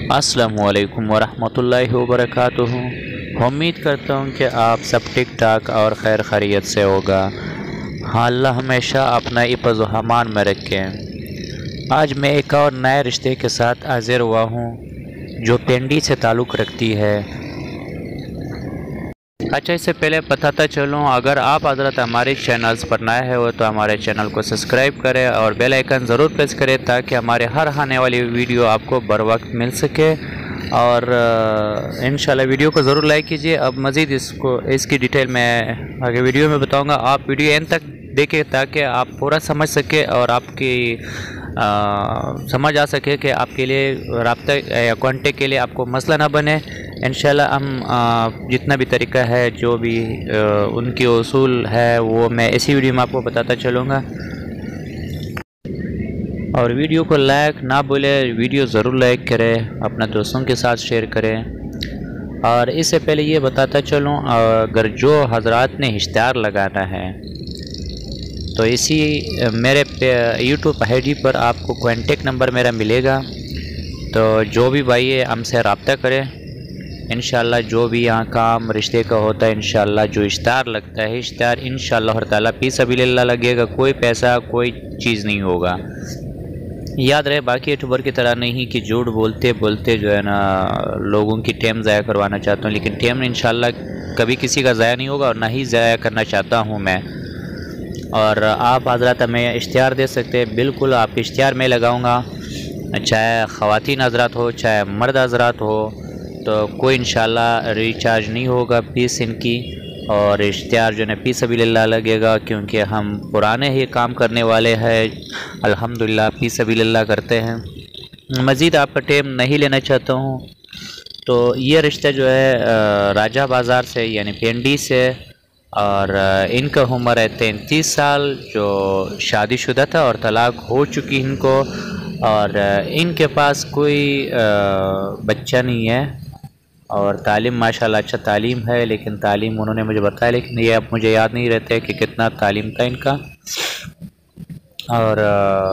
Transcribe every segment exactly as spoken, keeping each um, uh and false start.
अस्सलामुअलैकुम वरहमतुल्लाहि वबरकातुहू। उम्मीद करता हूँ कि आप सब ठीक ठाक और खैर खैरियत से होगा। हाँ, अल्लाह हमेशा अपना हिफ़्ज़ व अमान में रखें। आज मैं एक और नए रिश्ते के साथ हाज़िर हुआ हूँ जो पेंडी से ताल्लुक़ रखती है। अच्छा, इससे पहले बताता चलूँ, अगर आप हज़रत हमारे चैनल्स पर नए हैं हो तो हमारे चैनल को सब्सक्राइब करें और बेल आइकन ज़रूर प्रेस करें ताकि हमारे हर आने वाली वीडियो आपको बर वक्त मिल सके। और इंशाल्लाह वीडियो को ज़रूर लाइक कीजिए। अब मज़ीद इसको इसकी डिटेल मैं आगे वीडियो में बताऊंगा। आप वीडियो एंड तक देखें ताकि आप पूरा समझ सके और आपकी आ, समझ आ सके कि आपके लिए रब्ता या कॉन्टेक्ट के लिए आपको मसला ना बने। इंशाल्लाह हम आ, जितना भी तरीका है, जो भी आ, उनकी उसूल है, वो मैं इसी वीडियो में आपको बताता चलूँगा। और वीडियो को लाइक ना भूले, वीडियो ज़रूर लाइक करें, अपना दोस्तों के साथ शेयर करें। और इससे पहले ये बताता चलूँ, अगर जो हजरात ने इश्तिहार लगाना है तो इसी मेरे यूट्यूब आई डी पर आपको कॉन्टेक्ट नंबर मेरा मिलेगा। तो जो भी भाई है हमसे रब्ता करें। इंशाल्लाह जो भी यहाँ काम रिश्ते का होता है, इंशाल्लाह जो इश्तिहार लगता है, इश्तिहार इंशाल्लाह ताला फी सबीलिल्लाह लगेगा। कोई पैसा कोई चीज़ नहीं होगा। याद रहे, बाकी यूट्यूबर की तरह नहीं कि झूठ बोलते बोलते जो है ना लोगों की टाइम ज़ाया करवाना चाहता हूँ। लेकिन टाइम इंशाल्लाह कभी किसी का ज़ाया नहीं होगा और ना ही ज़ाया करना चाहता हूँ मैं। और आप हज़रात हमें इश्तिहार दे सकते हैं, बिल्कुल आप इश्तिहार में लगाऊँगा, चाहे ख़वातीन हज़रात हो चाहे मर्द हज़रात हो, तो कोई इंशाल्लाह रिचार्ज नहीं होगा फीस इनकी। और इश्तिहार जो है फी सबीलिल्लाह लगेगा, क्योंकि हम पुराने ही काम करने वाले हैं, अल्हम्दुलिल्लाह फी सबीलिल्लाह करते हैं। मज़ीद आपका टाइम नहीं लेना चाहता हूँ। तो ये रिश्ता जो है राजा बाज़ार से यानी पेंडी से, और इनका उम्र है तैंतीस साल, जो शादीशुदा था और तलाक हो चुकी इनको। और इनके पास कोई बच्चा नहीं है और तालीम माशाल्लाह अच्छा तालीम है, लेकिन तालीम उन्होंने मुझे बताया, लेकिन ये अब मुझे याद नहीं रहता है कि कितना तालीम था इनका। और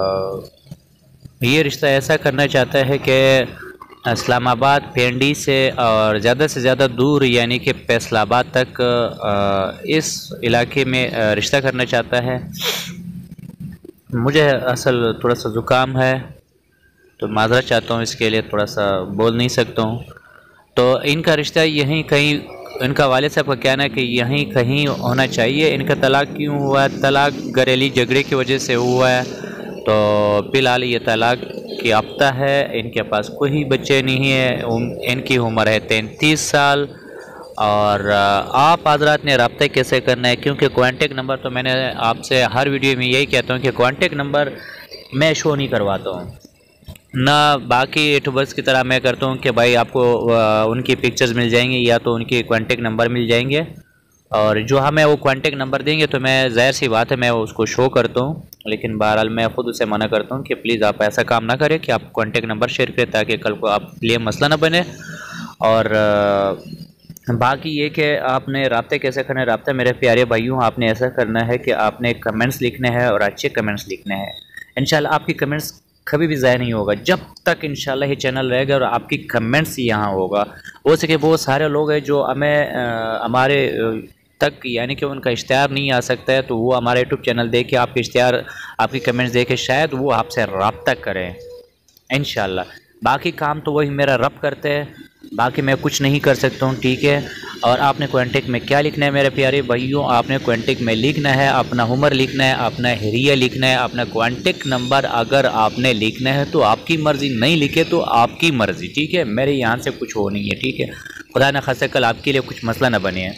ये रिश्ता ऐसा करना चाहता है कि इस्लामाबाद पेंडी से और ज़्यादा से ज़्यादा दूर यानी कि फैसलाबाद तक इस इलाके में रिश्ता करना चाहता है। मुझे असल थोड़ा सा ज़ुकाम है तो माज़रत चाहता हूँ, इसके लिए थोड़ा सा बोल नहीं सकता हूँ। तो इनका रिश्ता यहीं कहीं, इनका वालिद साहब का कहना है कि यहीं कहीं होना चाहिए। इनका तलाक क्यों हुआ है? तलाक घरेलू झगड़े की वजह से हुआ है। तो फ़िलहाल ये तलाक की याफ्ता है, इनके पास कोई बच्चे नहीं है। इनकी उम्र है तैंतीस साल। और आप हज़रात ने रब्ता कैसे करना है, क्योंकि कॉन्टेक्ट नंबर तो मैंने आपसे हर वीडियो में यही कहता हूँ कि कॉन्टेक्ट नंबर मैं शो नहीं करवाता हूँ, ना बाकी यूट्यूबर्स की तरह मैं करता हूँ कि भाई आपको उनकी पिक्चर्स मिल जाएंगी या तो उनके कॉन्टेक्ट नंबर मिल जाएंगे। और जो हमें वो कॉन्टेक्ट नंबर देंगे तो मैं ज़ाहिर सी बात है मैं उसको शो करता हूँ। लेकिन बहरहाल मैं ख़ुद उसे मना करता हूँ कि प्लीज़ आप ऐसा काम ना करें कि आप कॉन्टेक्ट नंबर शेयर करें, ताकि कल को आप लिए मसला ना बने। और बाकी ये कि आपने रब्ता कैसे करना है, रब्ता मेरे प्यारे भाइयों आपने ऐसा करना है कि आपने कमेंट्स लिखने हैं और अच्छे कमेंट्स लिखने हैं। इंशाल्लाह आपकी कमेंट्स कभी भी ज़ाया नहीं होगा जब तक इंशाल्लाह ये चैनल रहेगा और आपकी कमेंट्स यहाँ होगा। हो सके बहुत सारे लोग हैं जो हमें हमारे तक यानी कि उनका इश्तिहार नहीं आ सकता है, तो वो हमारा यूट्यूब चैनल देख के आपके इश्तिहार आपकी कमेंट्स देख के शायद वो आपसे रब्ता करें इंशाल्लाह। बाकी काम तो वही मेरा रब करते हैं, बाकी मैं कुछ नहीं कर सकता हूँ, ठीक है। और आपने कॉन्टेक्ट में क्या लिखना है मेरे प्यारे भाइयों, आपने कॉन्टेक्ट में लिखना है अपना उम्र लिखना है, अपना हिरिया लिखना है, अपना कॉन्टेक्ट नंबर अगर आपने लिखना है तो आपकी मर्ज़ी, नहीं लिखे तो आपकी मर्ज़ी, ठीक है। मेरे यहाँ से कुछ हो नहीं है, ठीक है। खुदा न खासा कल आपके लिए कुछ मसला न बने।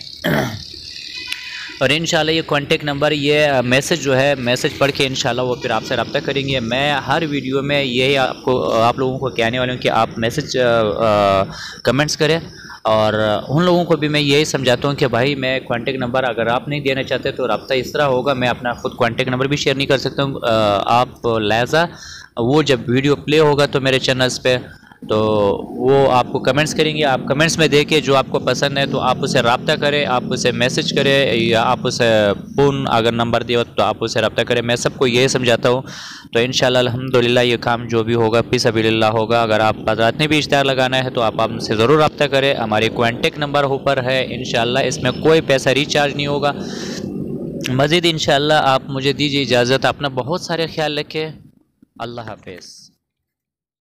और इंशाल्लाह ये कॉन्टेक्ट नंबर, ये मैसेज जो है, मैसेज पढ़ के इंशाल्लाह वो फिर आपसे रब्ता करेंगे। मैं हर वीडियो में यही आपको आप लोगों को कहने वाला हूँ कि आप मैसेज कमेंट्स करें। और उन लोगों को भी मैं यही समझाता हूँ कि भाई मैं कॉन्टेक्ट नंबर अगर आप नहीं देना चाहते तो रब्ता इस तरह होगा, मैं अपना खुद कॉन्टेक्ट नंबर भी शेयर नहीं कर सकता हूँ। आप लिहाजा वो जब वीडियो प्ले होगा तो मेरे चैनल्स पे तो वो आपको कमेंट्स करेंगे, आप कमेंट्स में देके जो आपको पसंद है तो आप उसे रब्ता करें, आप उसे मैसेज करें या आप उसे फ़ोन अगर नंबर दिया तो आप उसे रब्ता करें। मैं सबको ये समझाता हूँ। तो इंशाल्लाह अल्हम्दुलिल्लाह ये काम जो भी होगा फी सबिलिल्लाह होगा। अगर आप हज़रात ने भी इश्तिहार लगाना है तो आप हमसे ज़रूर रब्ता करें। हमारे कॉन्टेक्ट नंबर ऊपर है इंशाल्लाह, इसमें कोई पैसा रिचार्ज नहीं होगा। मज़ीद इंशाल्लाह आप मुझे दीजिए इजाज़त। अपना बहुत सारे ख्याल रखें। अल्लाह हाफ़िज़।